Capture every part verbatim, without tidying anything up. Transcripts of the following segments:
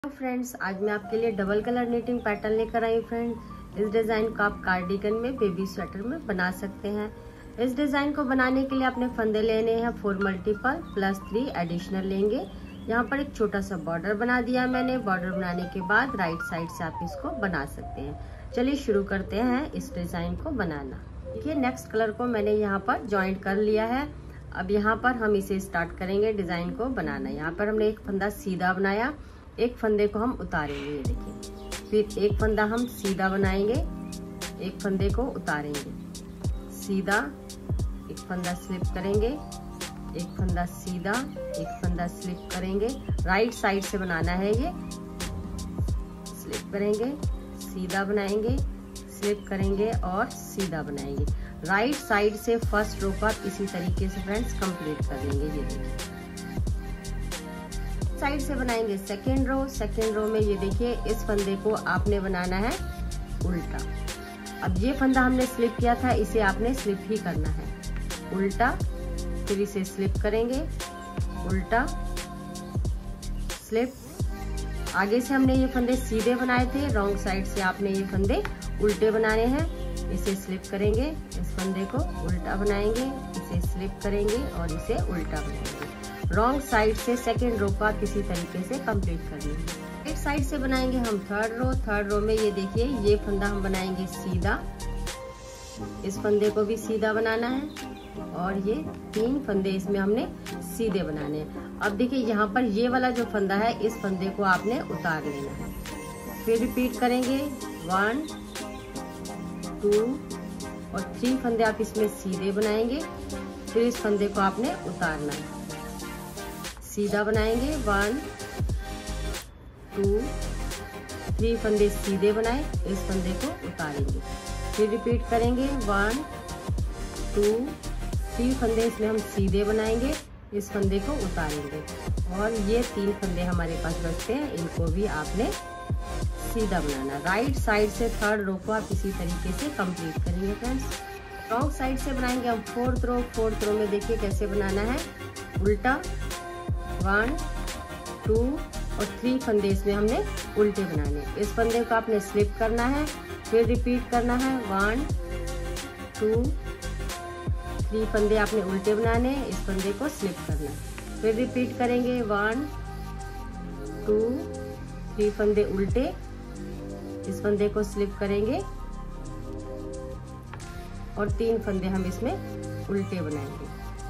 Friends, आज मैं आपके लिए डबल कलर नीटिंग पैटर्न लेकर आई हूँ। फ्रेंड, इस डिजाइन को आप कार्डिगन में, बेबी स्वेटर में बना सकते हैं। इस डिजाइन को बनाने के लिए आपने फंदे लेने हैं four multiple plus three additional लेंगे। यहाँ पर एक छोटा सा बॉर्डर बना दिया मैंने। बॉर्डर बनाने के बाद राइट साइड से आप इसको बना सकते हैं। चलिए शुरू करते हैं इस डिजाइन को बनाना। देखिए, नेक्स्ट कलर को मैंने यहाँ पर ज्वाइंट कर लिया है। अब यहाँ पर हम इसे स्टार्ट करेंगे डिजाइन को बनाना। यहाँ पर हमने एक फंदा सीधा बनाया, एक फंदे को हम उतारेंगे, ये देखिए। फिर एक फंदा हम सीधा बनाएंगे, एक फंदे को उतारेंगे, सीधा, एक फंदा स्लिप करेंगे, एक फंदा सीधा, एक फंदा स्लिप करेंगे। राइट साइड से बनाना है ये। स्लिप करेंगे, सीधा बनाएंगे, स्लिप करेंगे और सीधा बनाएंगे। राइट साइड से फर्स्ट रो पर इसी तरीके से फ्रेंड्स कंप्लीट कर लेंगे। ये देखिए, साइड से बनाएंगे सेकेंड रो। सेकेंड रो में ये देखिए, इस फंदे को आपने बनाना है उल्टा। अब ये फंदा हमने स्लिप किया था, इसे आपने स्लिप ही करना है उल्टा। फिर इसे स्लिप करेंगे, उल्टा, स्लिप। आगे से हमने ये फंदे सीधे बनाए थे, रॉन्ग साइड से आपने ये फंदे उल्टे बनाने हैं। इसे स्लिप करेंगे, इस फंदे को उल्टा बनाएंगे, इसे स्लिप करेंगे और इसे उल्टा बनाएंगे। रॉन्ग साइड से सेकेंड रो को आप इसी तरीके से कंप्लीट कर लेंगे। राइट साइड से बनाएंगे हम थर्ड रो। थर्ड रो में ये देखिए, ये फंदा हम बनाएंगे सीधा, इस फंदे को भी सीधा बनाना है और ये तीन फंदे इसमें हमने सीधे बनाने हैं। अब देखिए, यहाँ पर ये वाला जो फंदा है, इस फंदे को आपने उतार लेना है। फिर रिपीट करेंगे, वन टू और थ्री फंदे आप इसमें सीधे बनाएंगे। फिर इस फंदे को आपने उतारना है, सीधा बनाएंगे, वन टू थ्री फंदे सीधे बनाए, इस फंदे को उतारेंगे। फिर रिपीट करेंगे, वन टू थ्री फंदे इसमें हम सीधे बनाएंगे, इस फंदे को उतारेंगे। और ये तीन फंदे हमारे पास बचते हैं, इनको भी आपने सीधा बनाना। राइट साइड से थर्ड रो को आप इसी तरीके से कंप्लीट करेंगे फ्रेंड्स। रॉन्ग साइड से बनाएंगे हम फोर्थ रो। फोर्थ रो में देखिए कैसे बनाना है, उल्टा, वन टू और थ्री फंदे इसमें हमने उल्टे बनाने। इस फंदे को आपने स्लिप करना है, फिर रिपीट करना है, वन टू थ्री फंदे आपने उल्टे बनाने, इस फंदे को स्लिप करना है। फिर रिपीट करेंगे, वन टू थ्री फंदे उल्टे, इस फंदे को स्लिप करेंगे और तीन फंदे हम इसमें उल्टे बनाएंगे।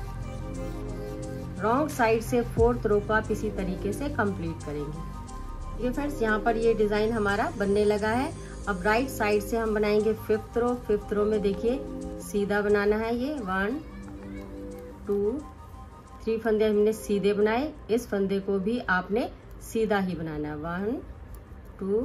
रॉन्ग साइड से फोर्थ रो को आप इसी तरीके से कंप्लीट करेंगे। ये फ्रेंड्स, यहाँ पर ये डिजाइन हमारा बनने लगा है। अब राइट साइड से हम बनाएंगे फिफ्थ रो। फिफ्थ रो में देखिए, सीधा बनाना है ये, वन टू थ्री फंदे हमने सीधे बनाए, इस फंदे को भी आपने सीधा ही बनाना है, वन टू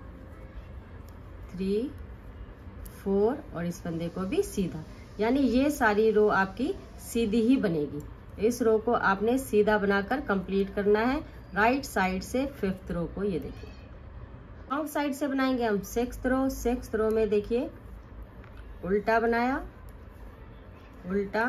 थ्री फोर और इस फंदे को भी सीधा। यानी ये सारी रो आपकी सीधी ही बनेगी। इस रो को आपने सीधा बनाकर कंप्लीट करना है राइट साइड से फिफ्थ रो को। ये देखिए, रॉन्ग साइड से बनाएंगे हम सिक्स्थ रो। सिक्स्थ रो में देखिए, उल्टा बनाया, उल्टा।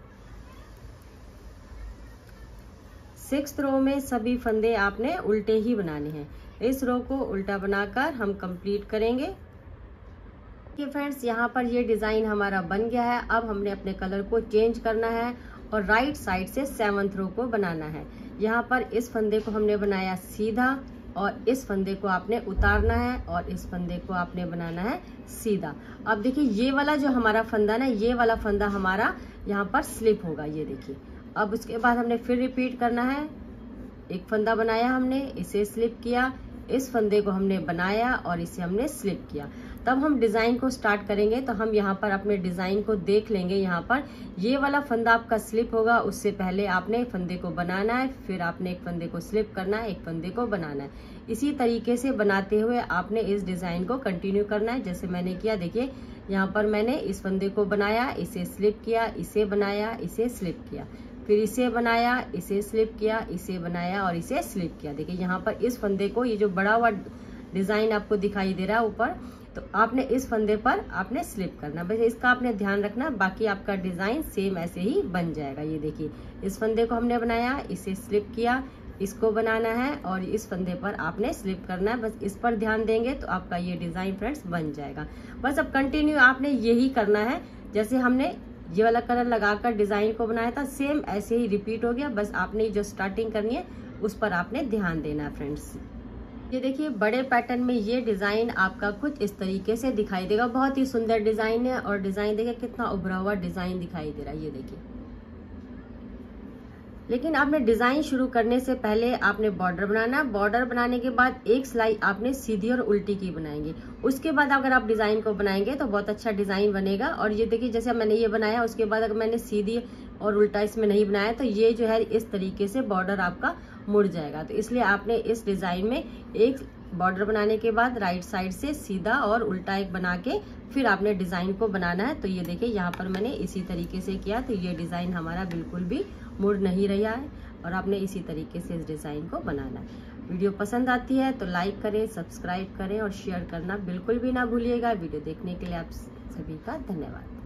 सिक्स्थ रो में सभी फंदे आपने उल्टे ही बनाने हैं। इस रो को उल्टा बनाकर हम कंप्लीट करेंगे। देखिए फ्रेंड्स, यहाँ पर ये डिजाइन हमारा बन गया है। अब हमने अपने कलर को चेंज करना है और राइट साइड से सेवंथ रो को बनाना है। यहाँ पर इस फंदे को हमने बनाया सीधा और इस फंदे को आपने उतारना है और इस फंदे को आपने बनाना है सीधा। अब देखिए, ये वाला जो हमारा फंदा ना, ये वाला फंदा हमारा यहाँ पर स्लिप होगा, ये देखिए। अब उसके बाद हमने फिर रिपीट करना है। एक फंदा बनाया हमने, इसे स्लिप किया, इस फंदे को हमने बनाया और इसे हमने स्लिप किया। तब हम डिजाइन को स्टार्ट करेंगे तो हम यहाँ पर अपने डिजाइन को देख लेंगे। यहाँ पर ये वाला फंदा आपका स्लिप होगा, उससे पहले आपने फंदे को बनाना है, फिर आपने एक फंदे को स्लिप करना है, एक फंदे को बनाना है। इसी तरीके से बनाते हुए आपने इस डिजाइन को कंटिन्यू करना है, जैसे मैंने किया। देखिए, यहाँ पर मैंने इस फंदे को बनाया, इसे स्लिप किया, इसे बनाया, इसे स्लिप किया, फिर इसे बनाया, इसे स्लिप किया, इसे बनाया और इसे स्लिप किया। देखिए, यहाँ पर इस फंदे को, ये जो बड़ा हुआ डिजाइन आपको दिखाई दे रहा है ऊपर, तो आपने इस फंदे पर आपने स्लिप करना, बस इसका आपने ध्यान रखना। बाकी आपका डिजाइन सेम ऐसे ही बन जाएगा। ये देखिए, इस फंदे को हमने बनाया, इसे स्लिप किया, इसको बनाना है और इस फंदे पर आपने स्लिप करना है। बस इस पर ध्यान देंगे तो आपका ये डिजाइन फ्रेंड्स बन जाएगा। बस अब कंटिन्यू आपने यही करना है, जैसे हमने ये वाला कलर लगाकर डिजाइन को बनाया था सेम ऐसे ही रिपीट हो गया। बस आपने जो स्टार्टिंग करनी है उस पर आपने ध्यान देना है फ्रेंड्स। ये देखिए बड़े पैटर्न में ये डिजाइन आपका कुछ इस तरीके से दिखाई देगा। बहुत ही सुंदर डिजाइन है और डिजाइन देखिए कितना उभरा हुआ डिजाइन दिखाई दे रहा है, ये देखिए। लेकिन आपने डिजाइन शुरू करने से पहले आपने बॉर्डर बनाना है। बॉर्डर बनाने के बाद एक सिलाई आपने सीधी और उल्टी की बनाएंगे। उसके बाद अगर आप डिजाइन को बनाएंगे तो बहुत अच्छा डिजाइन बनेगा। और ये देखिए जैसे मैंने ये बनाया, उसके बाद अगर मैंने सीधी और उल्टा इसमें नहीं बनाया तो ये जो है इस तरीके से बॉर्डर आपका मुड़ जाएगा। तो इसलिए आपने इस डिजाइन में एक बॉर्डर बनाने के बाद राइट साइड से सीधा और उल्टा एक बना के फिर आपने डिजाइन को बनाना है। तो ये देखिए यहाँ पर मैंने इसी तरीके से किया, तो ये डिजाइन हमारा बिल्कुल भी मुड़ नहीं रहा है। और आपने इसी तरीके से इस डिजाइन को बनाना है। वीडियो पसंद आती है तो लाइक करें, सब्सक्राइब करें और शेयर करना बिल्कुल भी ना भूलिएगा। वीडियो देखने के लिए आप सभी का धन्यवाद।